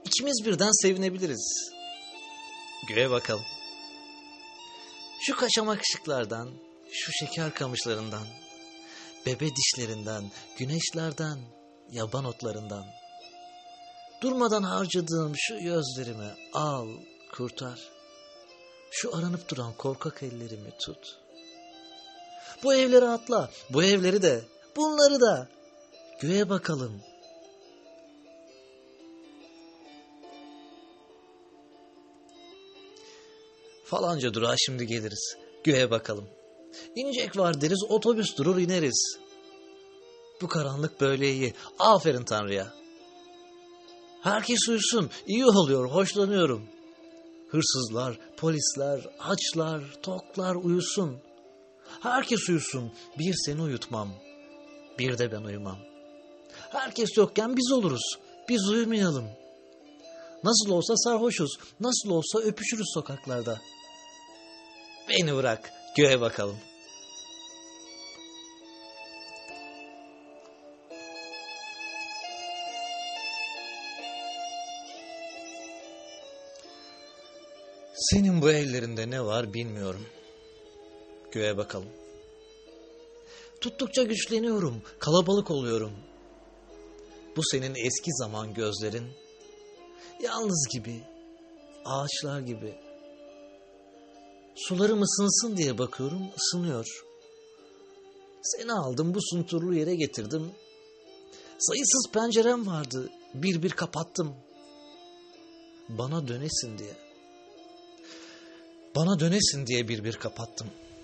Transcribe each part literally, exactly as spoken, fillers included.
İkimiz birden sevinebiliriz. Göğe bakalım. Şu kaçamak ışıklardan, şu şeker kamışlarından, bebe dişlerinden, güneşlerden, yaban otlarından, durmadan harcadığım şu gözlerimi al, kurtar. Şu aranıp duran korkak ellerimi tut. Bu evleri atla, bu evleri de, bunları da. Göğe bakalım. Falanca durağa şimdi geliriz. Göğe bakalım. İnecek var deriz, otobüs durur ineriz. Bu karanlık böyle iyi. Aferin Tanrı'ya. Herkes uyusun. İyi oluyor, hoşlanıyorum. Hırsızlar, polisler, açlar, toklar uyusun. Herkes uyusun. Bir seni uyutmam. Bir de ben uyumam. Herkes yokken biz oluruz. Biz uyumayalım. Nasıl olsa sarhoşuz. Nasıl olsa öpüşürüz sokaklarda. Beni bırak. Göğe bakalım. Senin bu ellerinde ne var bilmiyorum. Göğe bakalım. Tuttukça güçleniyorum, kalabalık oluyorum. Bu senin eski zaman gözlerin, yalnız gibi, ağaçlar gibi. Sularım ısınsın diye bakıyorum, ısınıyor. Seni aldım, bu sunturlu yere getirdim. Sayısız pencerem vardı, bir bir kapattım. Bana dönesin diye. Bana dönesin diye bir bir kapattım.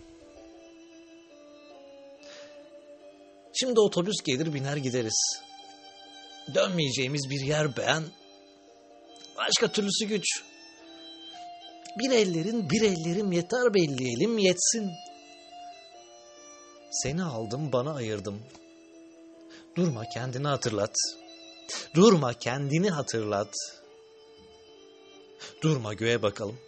Şimdi otobüs gelir biner gideriz. Dönmeyeceğimiz bir yer beğen. Başka türlüsü güç. Bir ellerin bir ellerim yeter belli elim yetsin. Seni aldım bana ayırdım. Durma kendini hatırlat. Durma kendini hatırlat. Durma göğe bakalım.